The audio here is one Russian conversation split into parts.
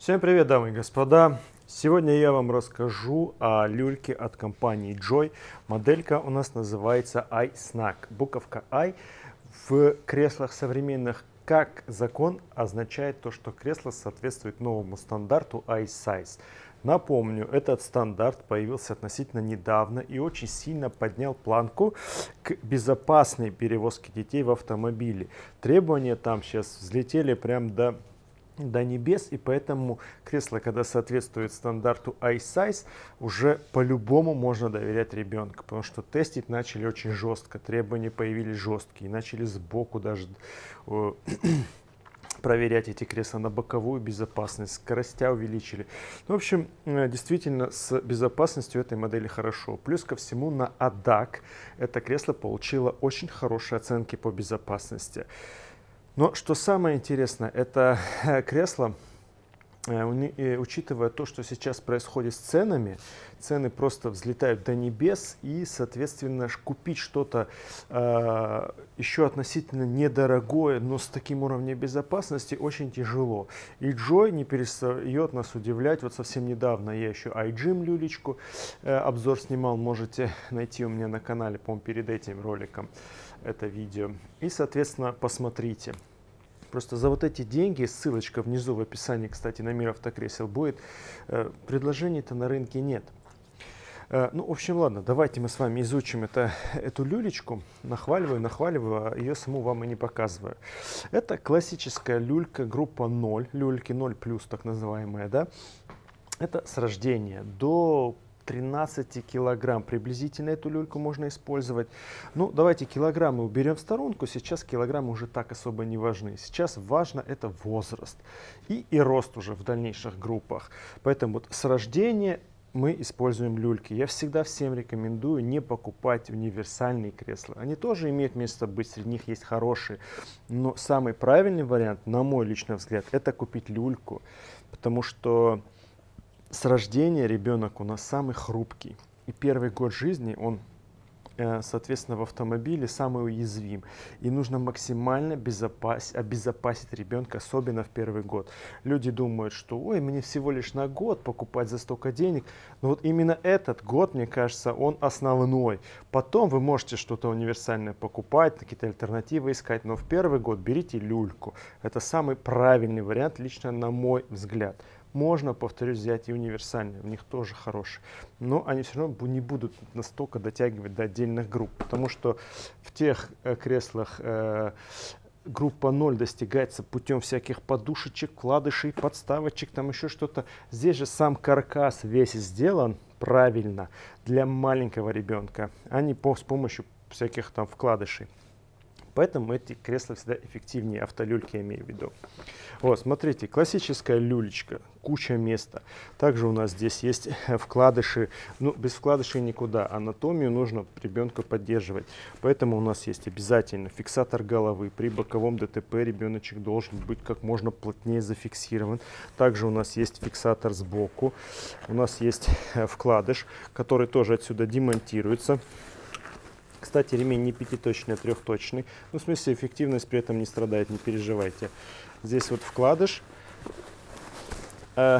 Всем привет, дамы и господа! Сегодня я вам расскажу о люльке от компании Joy. Моделька у нас называется iSnack. Буковка I в креслах современных как закон означает то, что кресло соответствует новому стандарту iSize. Напомню, этот стандарт появился относительно недавно и очень сильно поднял планку к безопасной перевозке детей в автомобиле. Требования там сейчас взлетели прям до небес, и поэтому кресло, когда соответствует стандарту iSize, уже по-любому можно доверять ребенку, потому что тестить начали очень жестко, требования появились жесткие, начали сбоку даже проверять эти кресла на боковую безопасность, скоростя увеличили. В общем, действительно, с безопасностью этой модели хорошо. Плюс ко всему на ADAC это кресло получило очень хорошие оценки по безопасности. Но что самое интересное, это кресло, учитывая то, что сейчас происходит с ценами, цены просто взлетают до небес, и, соответственно, купить что-то еще относительно недорогое, но с таким уровнем безопасности очень тяжело. И Joy не перестает нас удивлять. Вот совсем недавно я еще iGym люлечку обзор снимал, можете найти у меня на канале, по-моему, перед этим роликом это видео. И, соответственно, посмотрите. Просто за вот эти деньги, ссылочка внизу в описании, кстати, на Мир Автокресел будет, предложений-то на рынке нет. Ну, в общем, ладно, давайте мы с вами изучим эту люлечку. Нахваливаю, а ее саму вам и не показываю. Это классическая люлька группа 0, люльки 0+, так называемая, да. Это с рождения до 13 килограмм приблизительно эту люльку можно использовать. Ну, давайте килограммы уберем в сторонку. Сейчас килограммы уже так особо не важны. Сейчас важно это возраст и рост уже в дальнейших группах. Поэтому вот с рождения мы используем люльки. Я всегда всем рекомендую не покупать универсальные кресла. Они тоже имеют место быть, среди них есть хорошие. Но самый правильный вариант, на мой личный взгляд, это купить люльку. Потому что с рождения ребенок у нас самый хрупкий. И первый год жизни он, соответственно, в автомобиле самый уязвим. И нужно максимально обезопасить ребенка, особенно в первый год. Люди думают, что ой, мне всего лишь на год покупать за столько денег. Но вот именно этот год, мне кажется, он основной. Потом вы можете что-то универсальное покупать, какие-то альтернативы искать. Но в первый год берите люльку. Это самый правильный вариант, лично на мой взгляд. Можно, повторюсь, взять и универсальные, у них тоже хорошие, но они все равно не будут настолько дотягивать до отдельных групп, потому что в тех креслах группа 0 достигается путем всяких подушечек, вкладышей, подставочек, там еще что-то. Здесь же сам каркас весь сделан правильно для маленького ребенка, а не с помощью всяких там вкладышей. Поэтому эти кресла всегда эффективнее автолюльки, я имею в виду. Вот, смотрите, классическая люлечка, куча места. Также у нас здесь есть вкладыши. Ну, без вкладышей никуда. Анатомию нужно ребенку поддерживать. Поэтому у нас есть обязательно фиксатор головы. При боковом ДТП ребеночек должен быть как можно плотнее зафиксирован. Также у нас есть фиксатор сбоку. У нас есть вкладыш, который тоже отсюда демонтируется. Кстати, ремень не пятиточный, а трехточный. Ну, в смысле, эффективность при этом не страдает, не переживайте. Здесь вот вкладыш для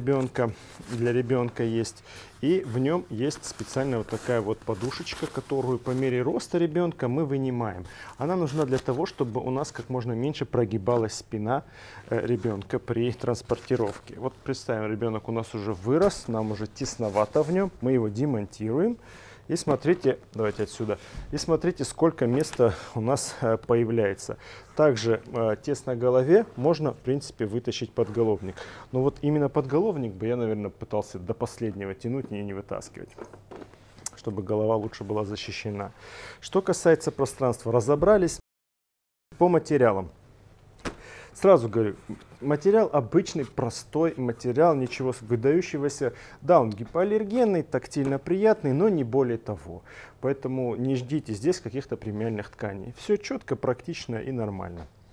ребенка есть. И в нем есть специальная вот такая вот подушечка, которую по мере роста ребенка мы вынимаем. Она нужна для того, чтобы у нас как можно меньше прогибалась спина ребенка при транспортировке. Вот представим, ребенок у нас уже вырос, нам уже тесновато в нем. Мы его демонтируем. И смотрите, давайте отсюда, и смотрите, сколько места у нас появляется. Также тесно голове можно, в принципе, вытащить подголовник. Но вот именно подголовник бы я, наверное, пытался до последнего тянуть и не вытаскивать, чтобы голова лучше была защищена. Что касается пространства, разобрались по материалам. Сразу говорю, материал обычный, простой материал, ничего выдающегося. Да, он гипоаллергенный, тактильно приятный, но не более того. Поэтому не ждите здесь каких-то премиальных тканей. Все четко, практично и нормально.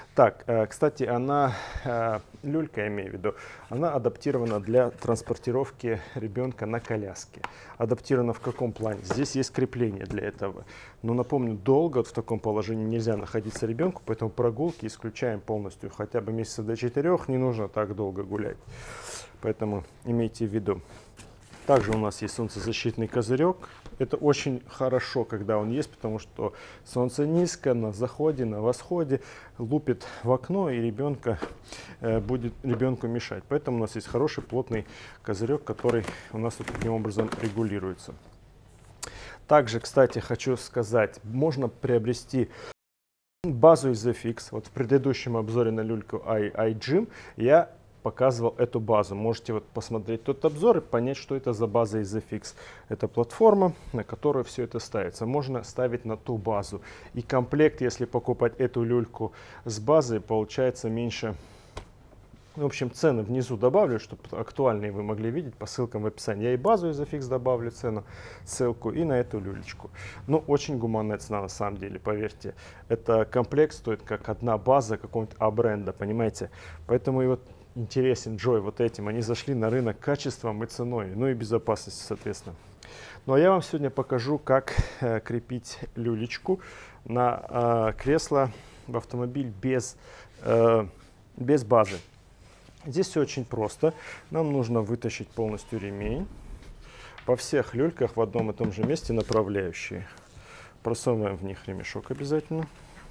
Так, кстати, люлька, я имею в виду, она адаптирована для транспортировки ребенка на коляске. Адаптирована в каком плане? Здесь есть крепление для этого. Но напомню, долго в таком положении нельзя находиться ребенку, поэтому прогулки исключаем полностью. Хотя бы месяца до 4 не нужно так долго гулять. Поэтому имейте в виду. Также у нас есть солнцезащитный козырек. Это очень хорошо, когда он есть, потому что солнце низко, на заходе, на восходе, лупит в окно, и будет ребенку мешать. Поэтому у нас есть хороший плотный козырек, который у нас вот таким образом регулируется. Также, кстати, хочу сказать, можно приобрести базу Isofix. Вот в предыдущем обзоре на люльку iGym я показывал эту базу. Можете вот посмотреть тот обзор и понять, что это за база Isofix. Это платформа, на которую все это ставится. Можно ставить на ту базу. И комплект, если покупать эту люльку с базой, получается меньше. В общем, цены внизу добавлю, чтобы актуальные вы могли видеть по ссылкам в описании. Я и базу Isofix добавлю цену, ссылку, и на эту люлечку. Ну, очень гуманная цена на самом деле, поверьте. Это комплект стоит как одна база какого-нибудь А-бренда, понимаете? Поэтому и вот интересен Joy вот этим. Они зашли на рынок качеством и ценой, ну и безопасностью, соответственно. Ну а я вам сегодня покажу, как крепить люлечку на кресло в автомобиль без базы. Здесь все очень просто. Нам нужно вытащить полностью ремень. По всех люльках в одном и том же месте направляющие. Просовываем в них ремешок обязательно.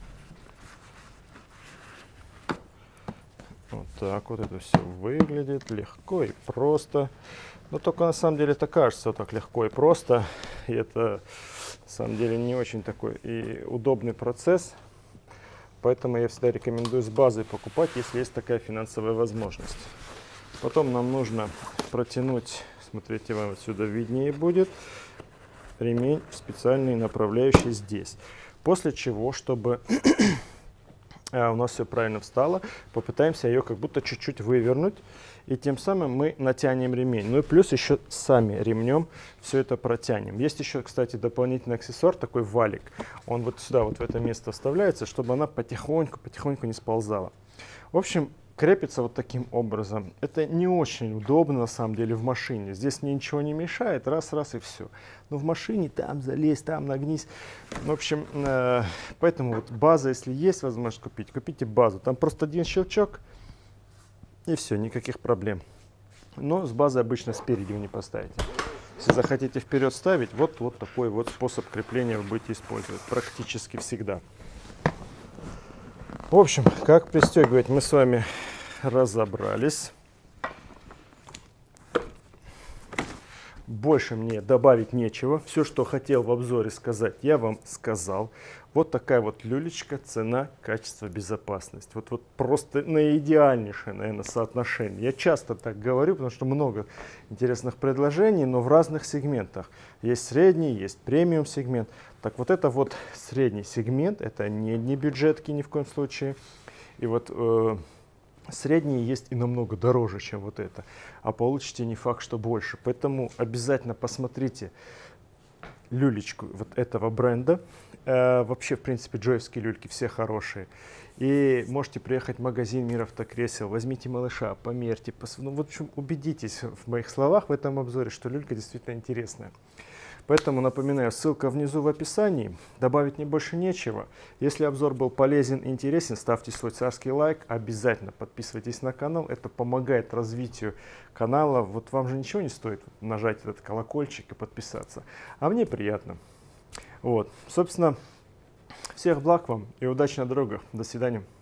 Вот так вот это все выглядит легко и просто. Но только на самом деле это кажется так легко и просто. И это на самом деле не очень такой и удобный процесс. Поэтому я всегда рекомендую с базой покупать, если есть такая финансовая возможность. Потом нам нужно протянуть, смотрите, вам отсюда виднее будет, ремень в специальные направляющие здесь. После чего, чтобы у нас все правильно встало, попытаемся ее как будто чуть-чуть вывернуть, и тем самым мы натянем ремень. Ну и плюс еще сами ремнем все это протянем. Есть еще, кстати, дополнительный аксессуар, такой валик. Он вот сюда, вот в это место вставляется, чтобы она потихоньку не сползала. В общем, крепится вот таким образом. Это не очень удобно на самом деле в машине. Здесь мне ничего не мешает, раз и все. Но в машине там залезь, там нагнись. В общем, поэтому вот база, если есть возможность купить, купите базу. Там просто один щелчок и все, никаких проблем. Но с базой обычно спереди вы не поставите. Если захотите вперед ставить, вот такой вот способ крепления вы будете использовать практически всегда. В общем, как пристегивать, мы с вами разобрались. Больше мне добавить нечего. Все, что хотел в обзоре сказать, я вам сказал. Вот такая вот люлечка, цена, качество, безопасность. Вот просто наидеальнейшее, наверное, соотношение. Я часто так говорю, потому что много интересных предложений, но в разных сегментах. Есть средний, есть премиум сегмент. Так вот это вот средний сегмент, это не бюджетки ни в коем случае. И вот средние есть и намного дороже, чем вот это. А получите не факт, что больше. Поэтому обязательно посмотрите люлечку вот этого бренда. Вообще, в принципе, джоевские люльки все хорошие. И можете приехать в магазин «Мир автокресел», возьмите малыша, померьте. Ну, в общем, убедитесь в моих словах в этом обзоре, что люлька действительно интересная. Поэтому напоминаю, ссылка внизу в описании. Добавить мне больше нечего. Если обзор был полезен и интересен, ставьте свой царский лайк. Обязательно подписывайтесь на канал. Это помогает развитию канала. Вот вам же ничего не стоит нажать этот колокольчик и подписаться. А мне приятно. Вот. Собственно, всех благ вам и удачи на дорогах. До свидания.